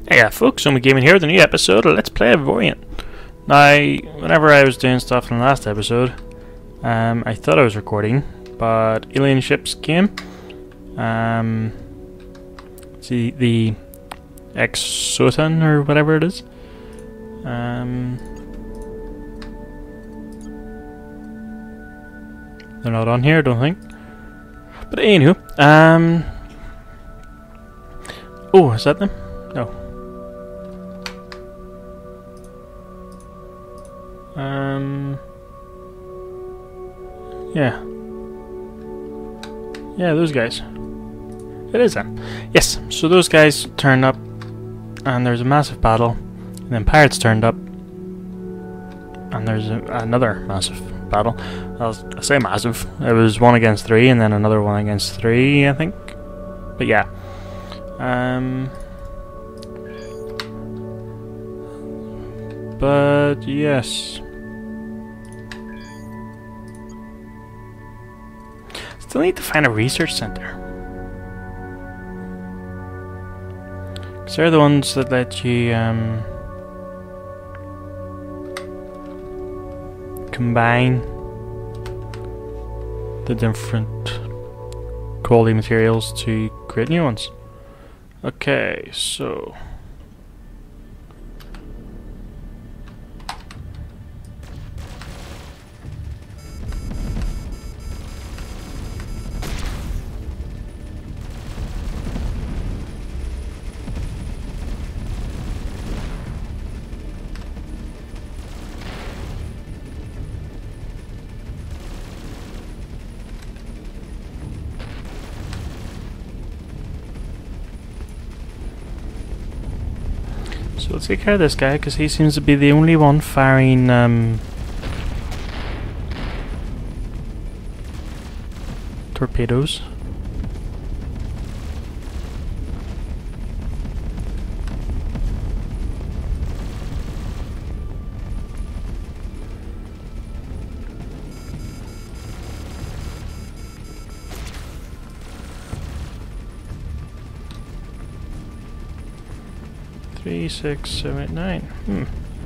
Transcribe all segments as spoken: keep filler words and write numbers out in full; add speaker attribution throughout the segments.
Speaker 1: Hey yeah, folks, Sumi Gaming here with a new episode of Let's Play Avorion. Now, whenever I was doing stuff in the last episode, um, I thought I was recording, but alien ships came. Um, see the Exotan or whatever it is. Um, they're not on here, I don't think. But anywho, um, oh, is that them? No. Um. Yeah. Yeah, those guys. It is them. Yes. So those guys turned up, and there's a massive battle. And then pirates turned up, and there's a, another massive battle. I'll, I'll say massive. It was one against three, and then another one against three, I think. But yeah. Um. But yes. Still need to find a research center. Because they're the ones that let you um, combine the different quality materials to create new ones. Okay, so So let's take care of this guy, because he seems to be the only one firing um, torpedoes. Three, six, seven, eight, nine. Hmm.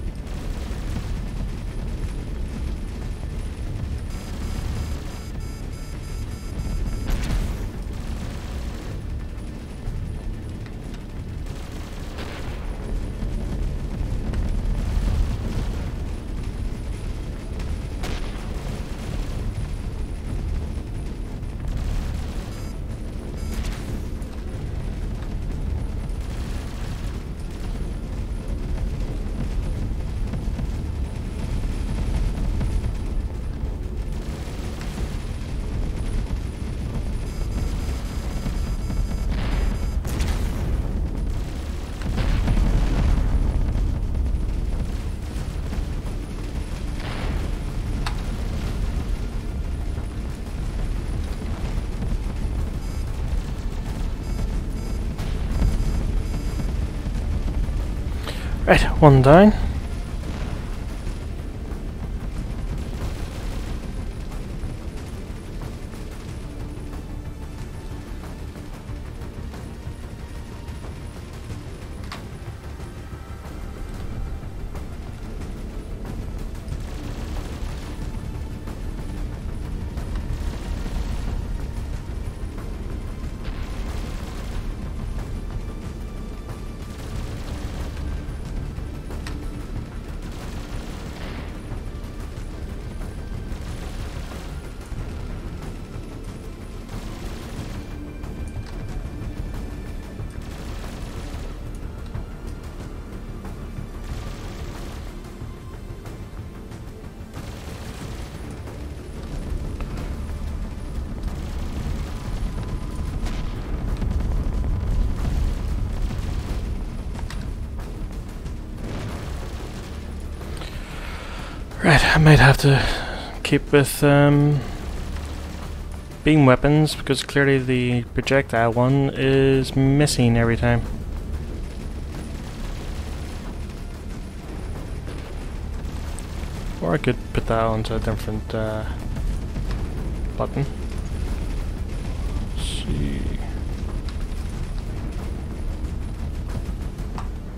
Speaker 1: Right, one down. Right, I might have to keep with um, beam weapons, because clearly the projectile one is missing every time. Or I could put that onto a different uh, button. Let's see.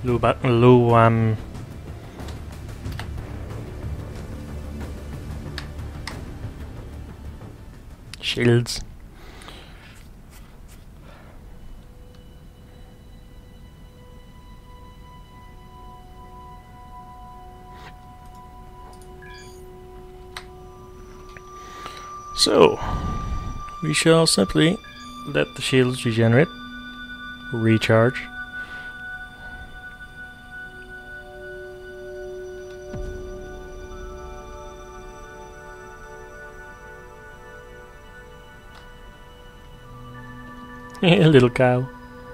Speaker 1: low, ba low um, shields. So, we shall simply let the shields regenerate, recharge. Little cow.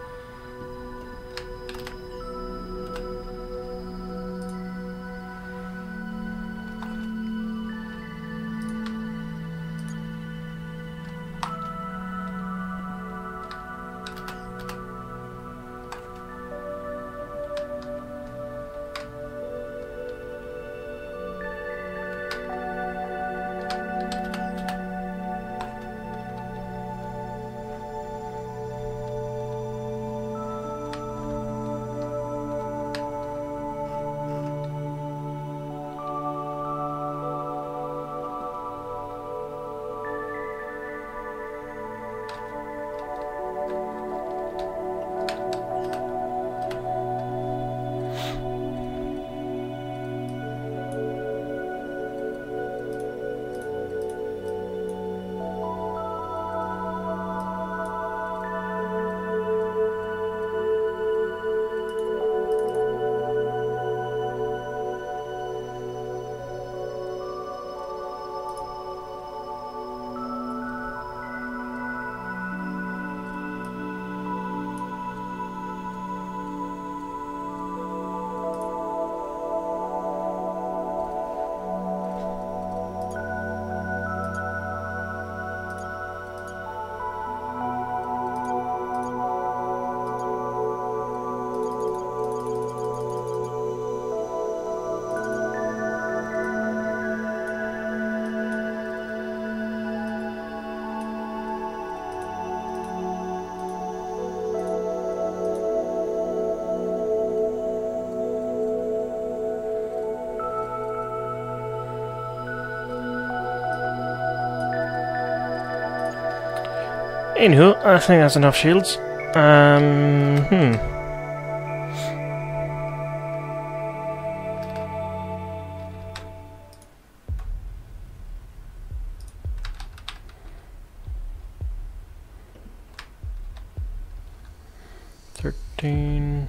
Speaker 1: Anywho, I think that's enough shields. Um, hmm. Thirteen.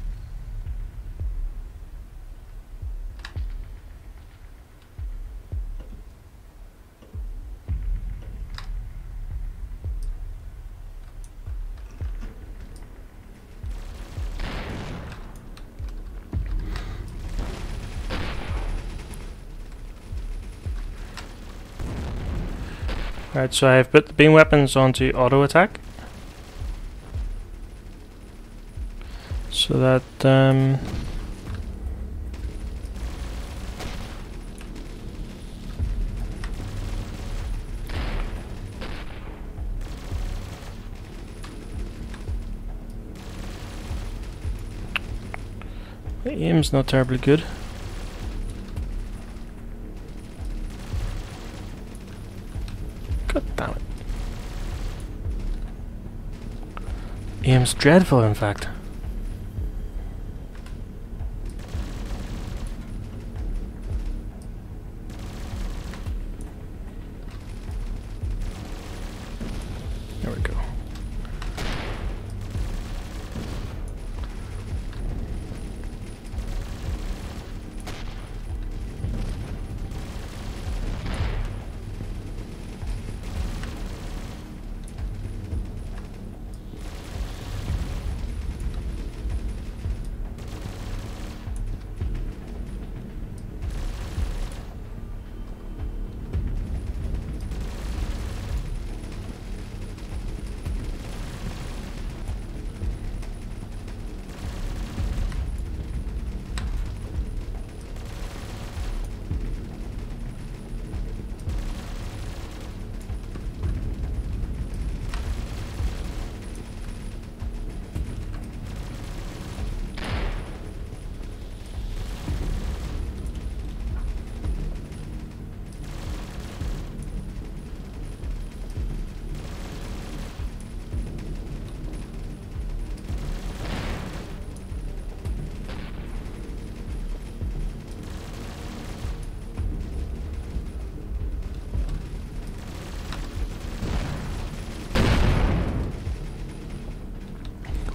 Speaker 1: Alright, so I've put the beam weapons onto auto attack. So that um the aim's not terribly good. God damn it. Aim's dreadful, in fact. There we go.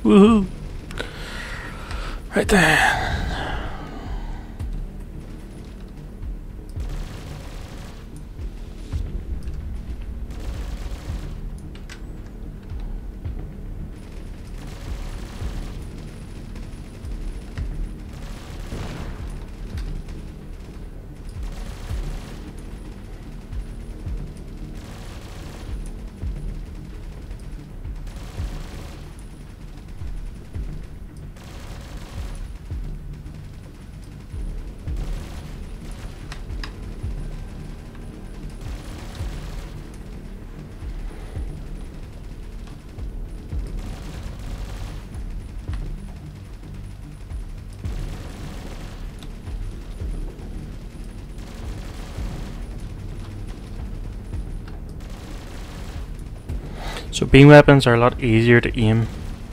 Speaker 1: Woohoo! Right there. So beam weapons are a lot easier to aim.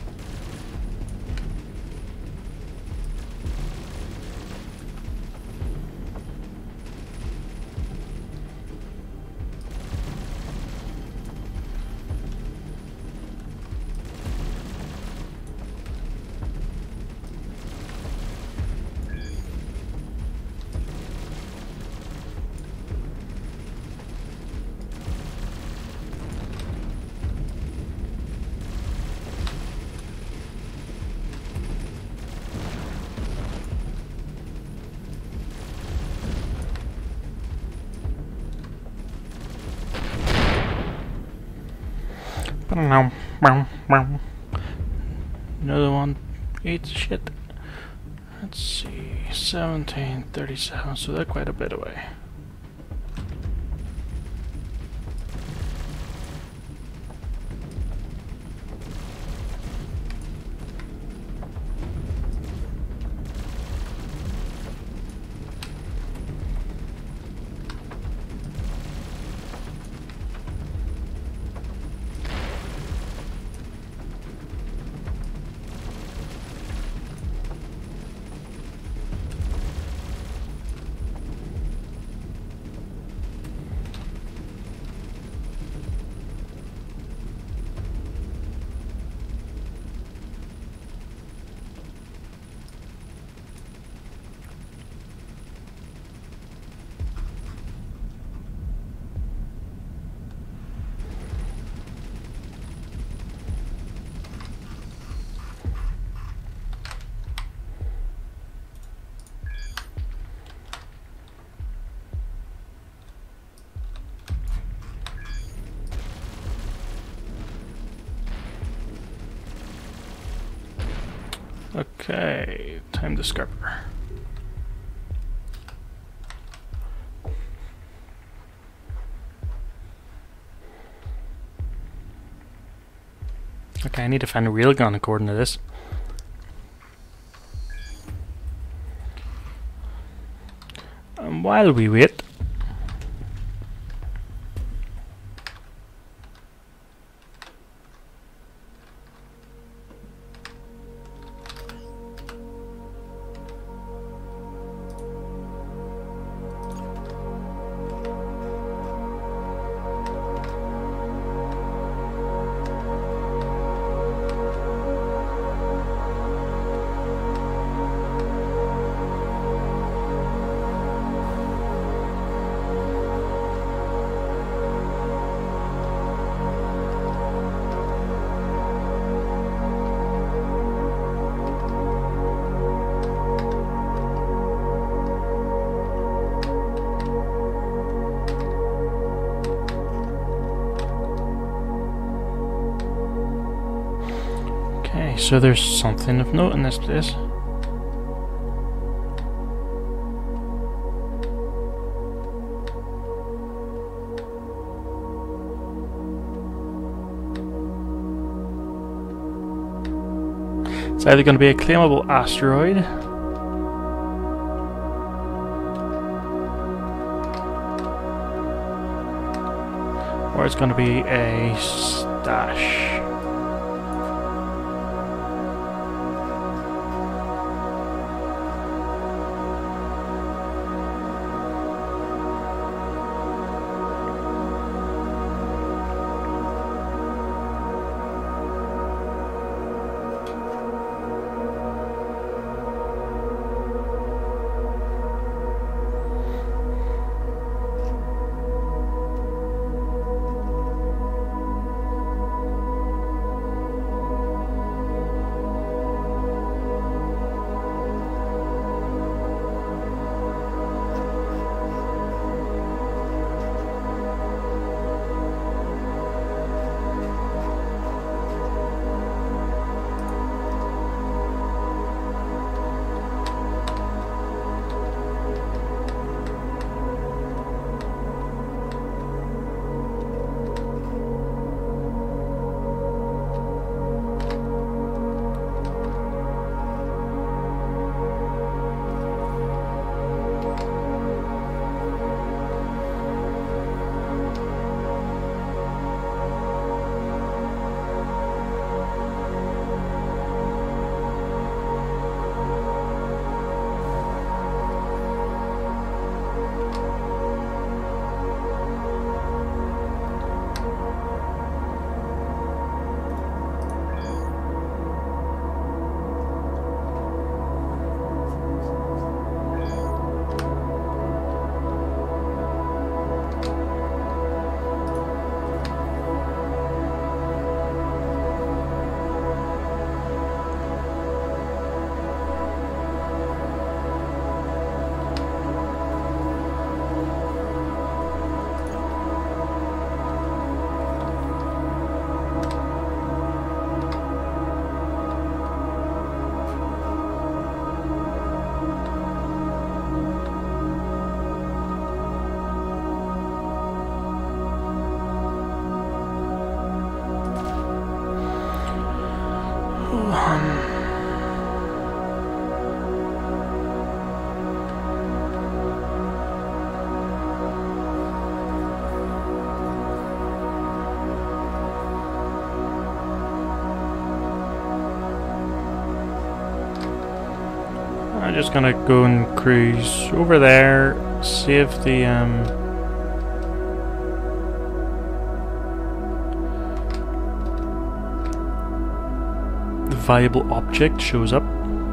Speaker 1: Another one eats shit. Let's see, seventeen thirty-seven, so they're quite a bit away. Okay, time to scupper. Okay, I need to find a real gun according to this. And while we wait, okay, so there's something of note in this place. It's either going to be a claimable asteroid, or it's going to be a stash. I'm just gonna go and cruise over there, see if the um, the viable object shows up,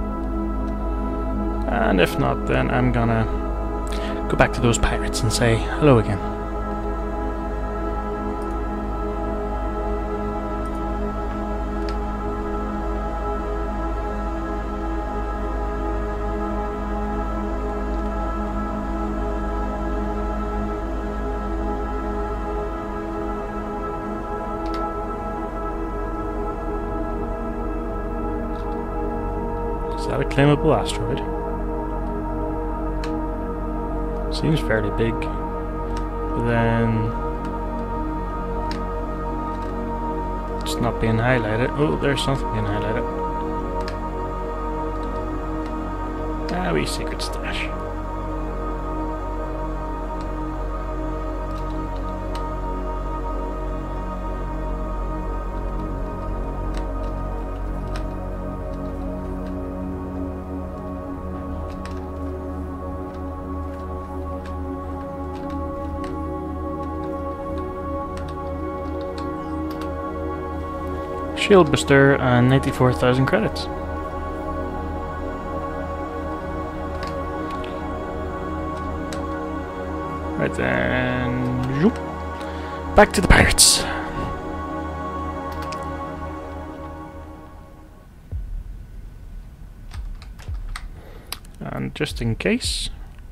Speaker 1: and if not, then I'm gonna go back to those pirates and say hello again. Is that a claimable asteroid? Seems fairly big, but then it's not being highlighted. Oh, there's something being highlighted. Ah, wee secret stash. Shield booster and ninety-four thousand credits. Right then, zoop. Back to the pirates. And just in case,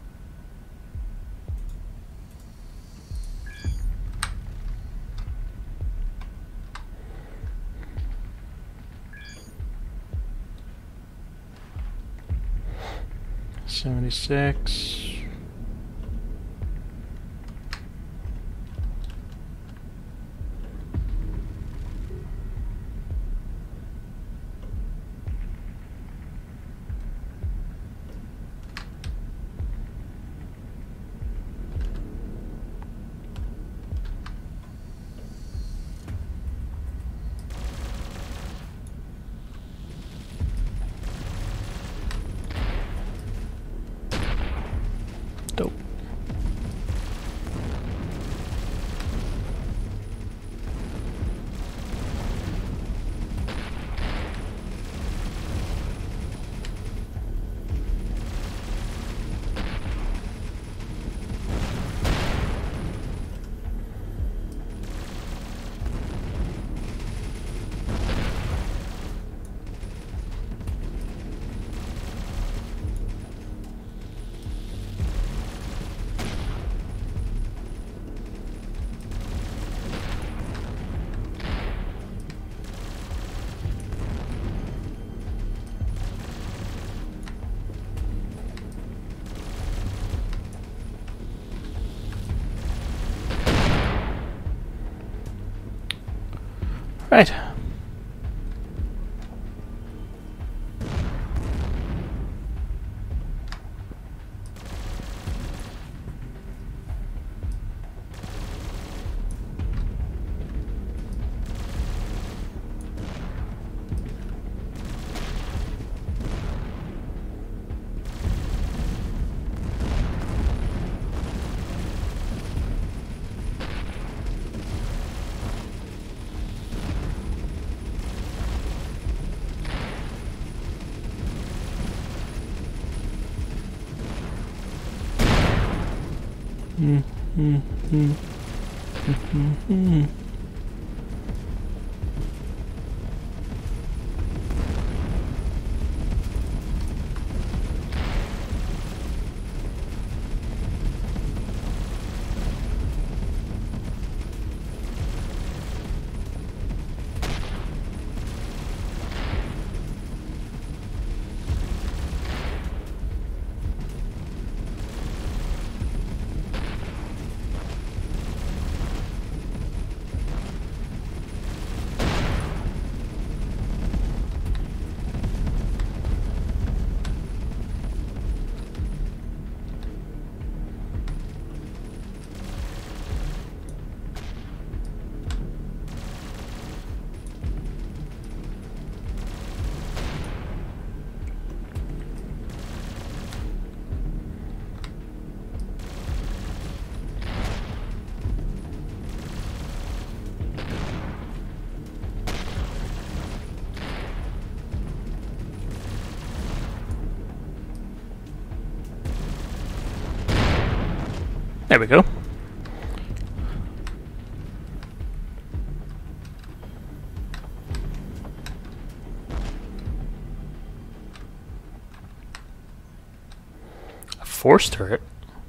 Speaker 1: seventy-six. Dope. Right. Mm, mm, mm, mm, mm, mm. There we go. A force turret?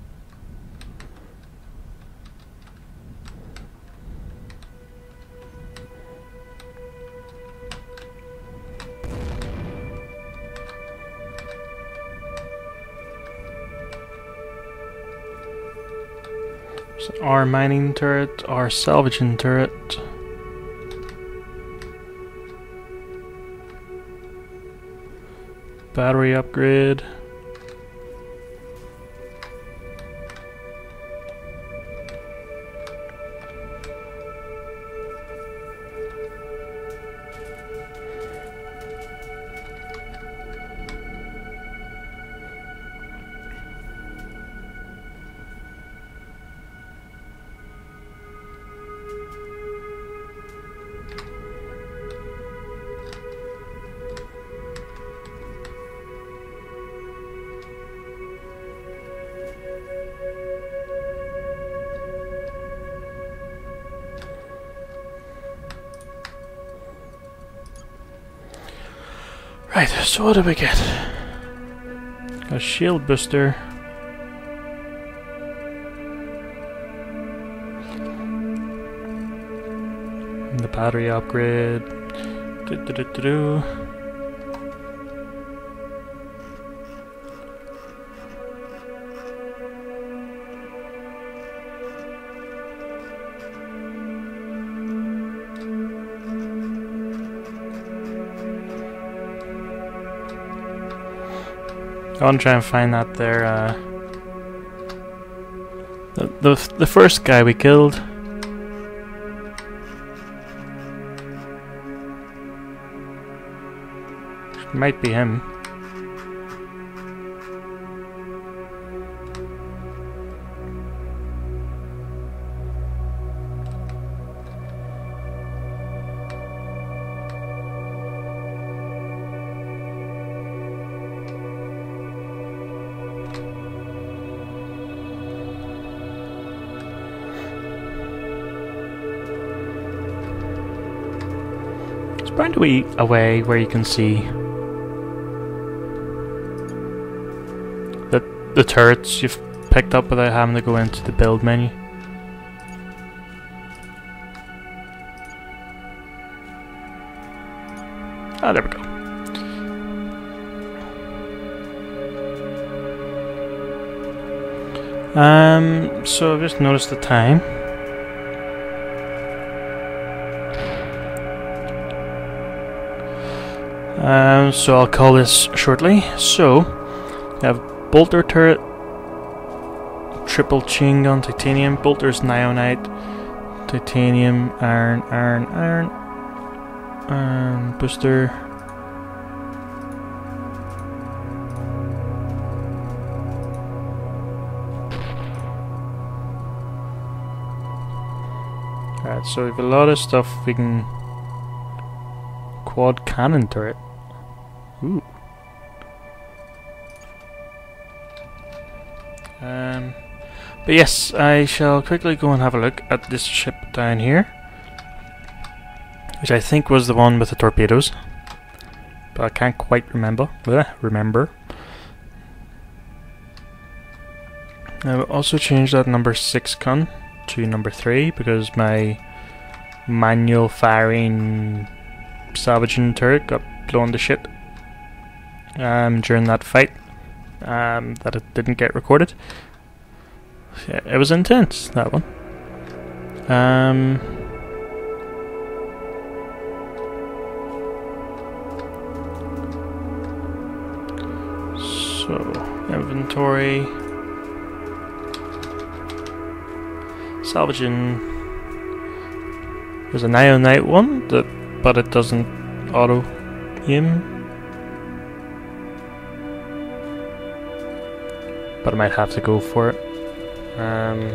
Speaker 1: Our mining turret, our salvaging turret. Battery upgrade. Right, so what do we get? A shield booster. The battery upgrade. Do, do, do, do, do. I want to try and find that there. Uh, the, the the first guy we killed. Might be him. Find a wee away where you can see the the turrets you've picked up without having to go into the build menu. Ah, there we go. Um, so I've just noticed the time. Um, so I'll call this shortly. So, we have bolter turret, triple chain gun, titanium, bolters, nionite, titanium, iron, iron, iron, and booster. Alright, so we have a lot of stuff we can. Quad cannon turret. Ooh. Um, but yes, I shall quickly go and have a look at this ship down here, which I think was the one with the torpedoes, but I can't quite remember. Blech, remember. I will also change that number six gun to number three because my manual firing salvaging turret got blown to shit um, during that fight um, that it didn't get recorded. Yeah, it was intense, that one. Um, so, inventory, salvaging. There's a nionite one that but it doesn't auto aim. But I might have to go for it. Um,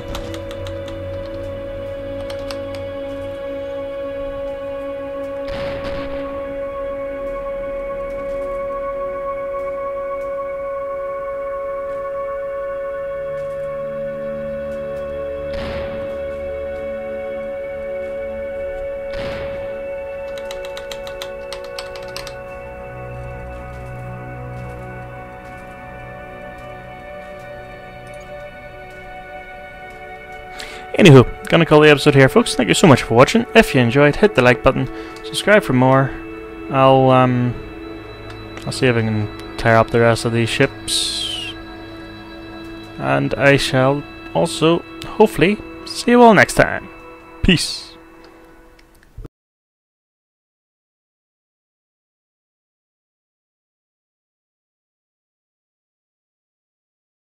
Speaker 1: Anywho, gonna call the episode here, folks. Thank you so much for watching. If you enjoyed, hit the like button, subscribe for more. I'll um, I'll see if I can tear up the rest of these ships, and I shall also hopefully see you all next time. Peace.